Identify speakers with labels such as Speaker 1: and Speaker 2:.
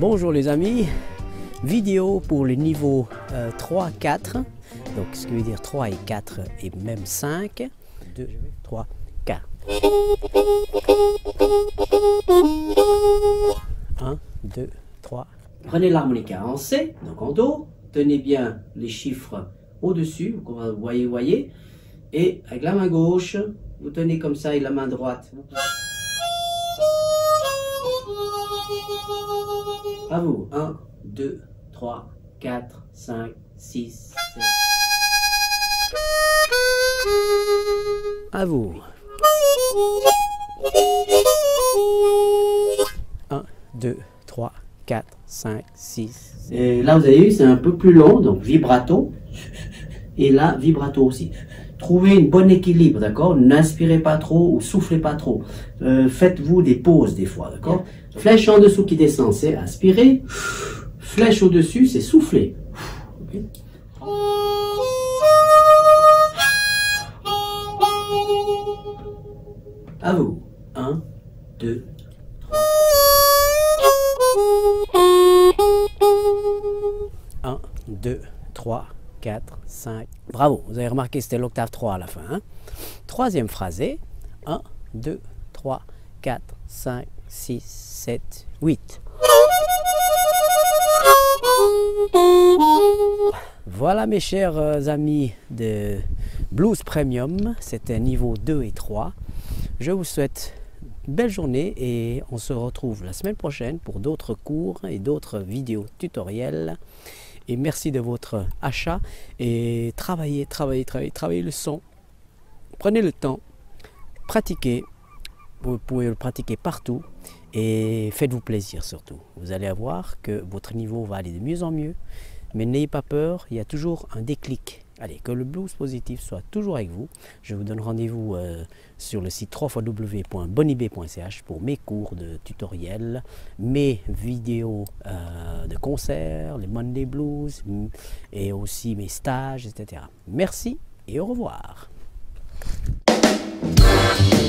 Speaker 1: Bonjour les amis, vidéo pour les niveaux 3, 4, donc ce qui veut dire 3 et 4 et même 5, 2, 3, 4. 1, 2, 3. Prenez l'harmonica en C, donc en Do, tenez bien les chiffres au-dessus, vous voyez, et avec la main gauche, vous tenez comme ça et la main droite. À vous, 1, 2, 3, 4, 5, 6, 7. À vous. 1, 2, 3, 4, 5, 6. Et là, vous avez vu, c'est un peu plus long, donc vibrato. Et là, vibrato aussi. Trouvez un bon équilibre, d'accord? N'inspirez pas trop ou soufflez pas trop. Faites-vous des pauses des fois, d'accord? Flèche en dessous qui descend, c'est inspirer. Flèche au-dessus, c'est souffler. Okay. À vous. 1, 2, 3. 1, 2, 3, 4, 5. Bravo, vous avez remarqué c'était l'octave 3 à la fin. Hein? Troisième phrasé. 1, 2, 3, 4, 5, 6, 7, 8. Voilà mes chers amis de Blues Premium, c'était niveau 2 et 3. Je vous souhaite une belle journée et on se retrouve la semaine prochaine pour d'autres cours et d'autres vidéos tutoriels. Et merci de votre achat et travaillez le son. Prenez le temps, pratiquez, vous pouvez le pratiquer partout et faites-vous plaisir surtout. Vous allez voir que votre niveau va aller de mieux en mieux, mais n'ayez pas peur, il y a toujours un déclic. Allez, que le blues positif soit toujours avec vous. Je vous donne rendez-vous sur le site www.bonibet.ch pour mes cours de tutoriels, mes vidéos de concerts, les Monday Blues et aussi mes stages, etc. Merci et au revoir.